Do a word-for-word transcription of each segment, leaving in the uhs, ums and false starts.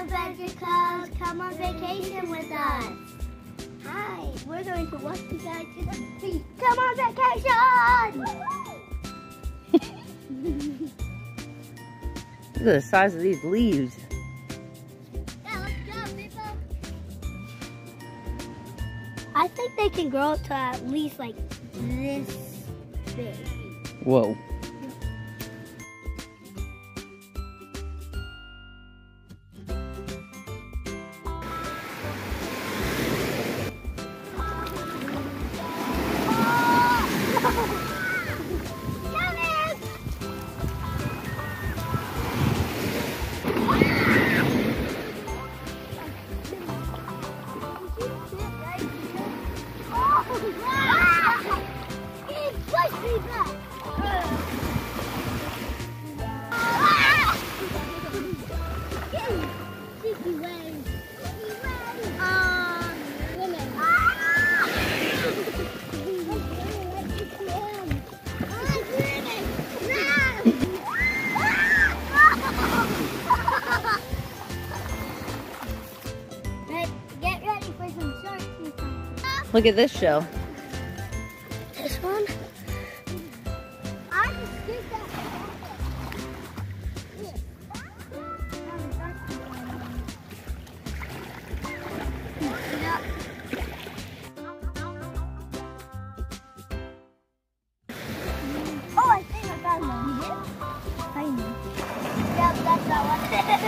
Adventure Cubs, come on vacation with us. Hi, we're going to walk you guys to the beach. Come on vacation! Look at the size of these leaves. Yeah, let's go, people. I think they can grow up to at least like this big. Whoa. Look at this shell. This one? I just did that. Oh, I think I found one. You did? I know. Yeah, that's that one.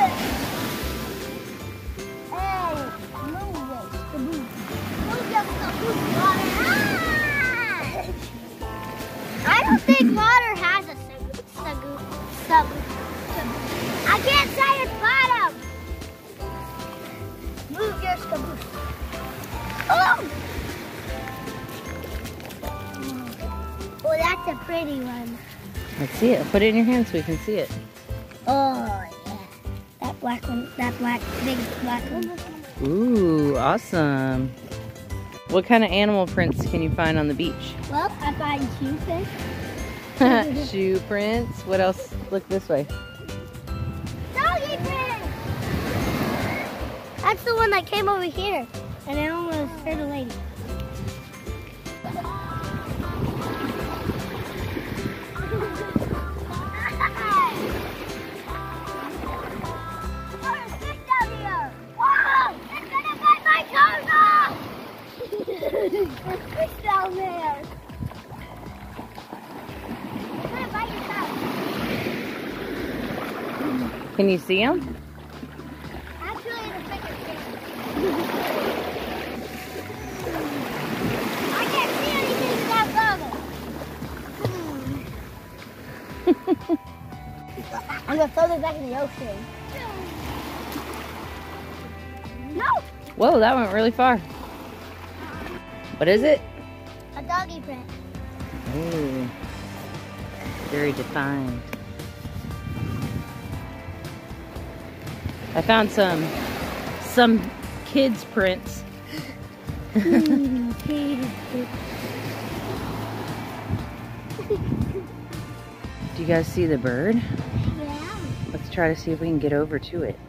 Hey, move it. The move. I don't think water has a sub, sub, sub, sub. I can't say its bottom. Move your caboose. Oh! Oh, that's a pretty one. Let's see it. Put it in your hand so we can see it. Oh, yeah. That black one, that black, big black one. Ooh, awesome. What kind of animal prints can you find on the beach? Well, I find shoe prints. Shoe prints. What else? Look this way. Doggy print! That's the one that came over here. And I almost hurt a lady. There's fish down there. It's gonna bite your toe. Can you see them? Actually, the fish is big. I can't see anything without goggles. I'm gonna throw this back in the ocean. No! Whoa, that went really far. What is it? A doggy print. Ooh, very defined. I found some some kids prints. Do you guys see the bird? Yeah. Let's try to see if we can get over to it.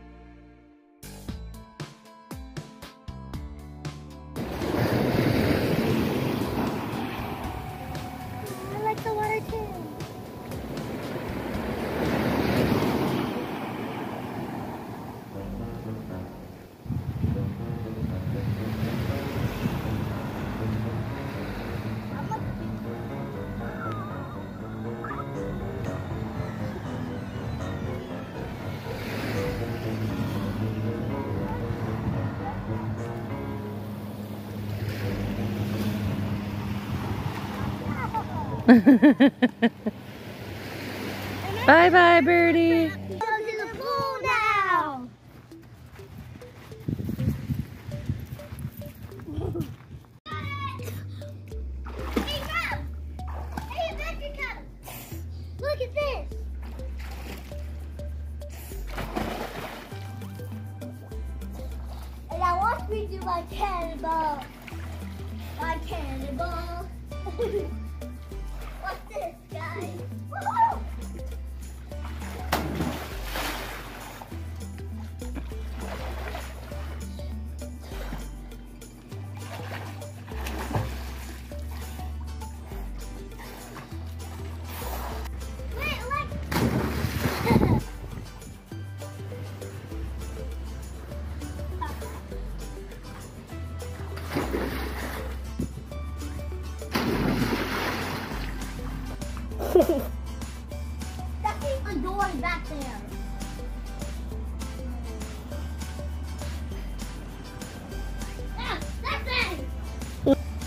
Bye bye, birdie. Go to the pool now. Hey, Rob. Hey, Adventure Cubs. Look at this. And now watch me do my cannonball. My cannonball. What's this, guys? Woo-hoo!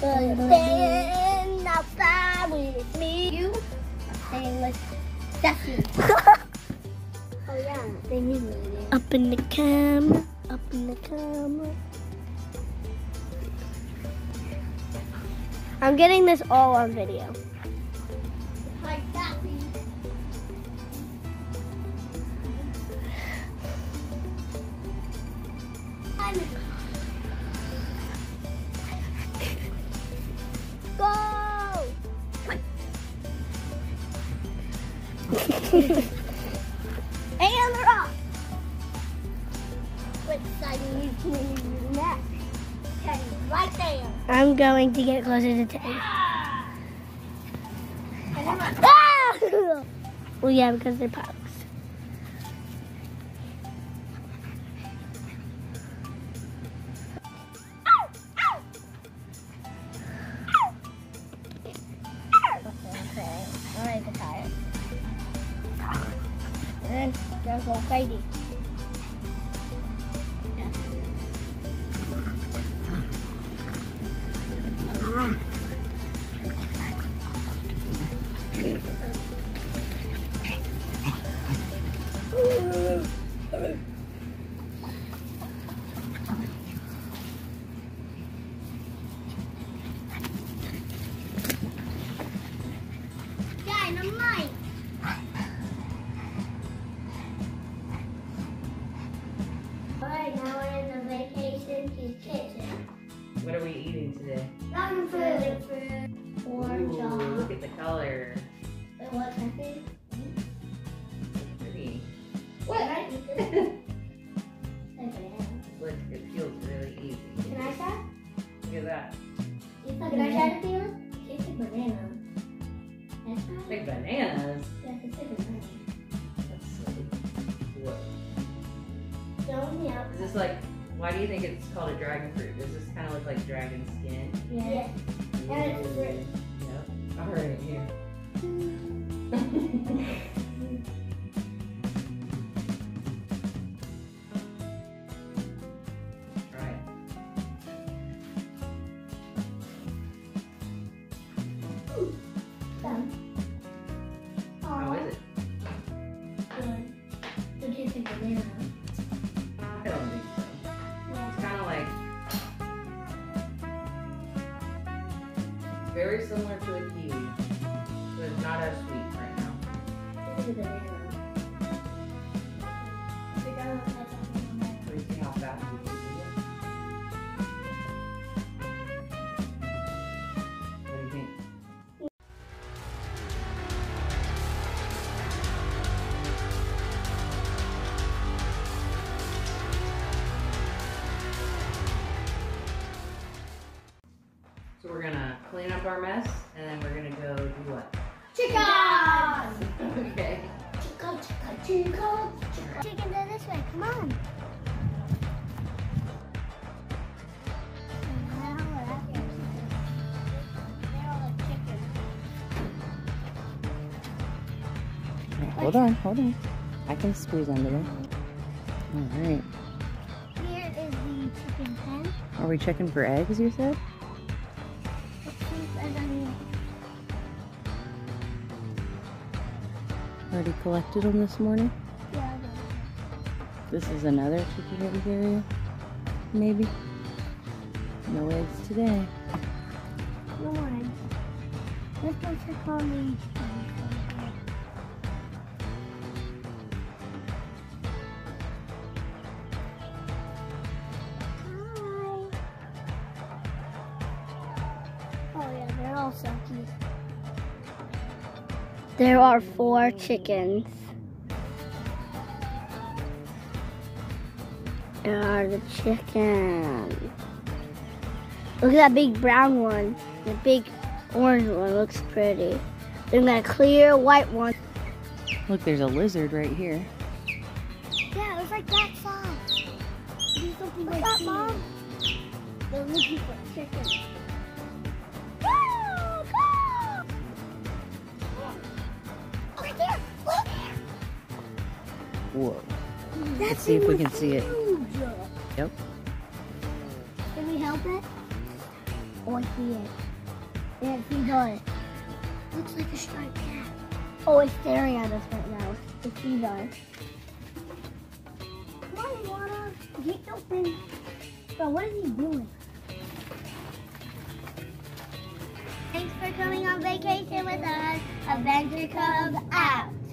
Staying outside with me. You are staying with Stephanie. Oh yeah, they need me. Up in the camera, up in the camera. I'm getting this all on video. Like that. Go! And they're off. Which side do you need next? Okay, right there. I'm going to get closer to Teddy. Ah! Well, yeah, because they're pugs. Alright, the tire. And then go go crazy. Dynamite! Alright, now we're in the vacation kitchen. What are we eating today? Dragonfruit. Orange. Ooh, look at the color. Wait, what can I see? Pretty. What? Can I eat this? Look, it feels really easy. Can I try? Look at that. Can I try to feel it? It tastes like banana. Can I try? Like bananas. Yeah, it tastes like banana. That's silly. What? Show me out. Is this like, why do you think it's called a dragon fruit? Does this kind of look like dragon skin? Yeah. And it's a fruit. Yep. All right, here. Right. Done. How is it? Good. It tastes like banana. I don't think so. It's kind of like very similar to a kiwi, but it's not as sweet right now. This is a banana. So you see how fast we can do it? What do you think? So we're gonna clean up our mess, and then we're gonna go do what? Chicken! Okay. Chicken, chicken, chicken. Chicken, go this way. Come on. Hold on, hold on. I can squeeze under there. All right. Here is the chicken pen. Are we checking for eggs, you said? Already collected them this morning? Yeah. This is another chicken area, maybe? No eggs today. No eggs. Let's go check on the chicken. So cute. There are four chickens. There are the chickens. Look at that big brown one. The big orange one looks pretty. Then that clear white one. Look, there's a lizard right here. Yeah, it was like that size. Do something like that, Mom. They're looking for chickens. Whoa. That Let's see if we can huge. see it. Yep. Can we help it? Oh, I see it. Yeah, he does. Looks like a striped cat. Oh, it's staring at us right now. It's he does. Come on, iguana. Get open. Bro, what is he doing? Thanks for coming on vacation with us. Adventure Cubs out.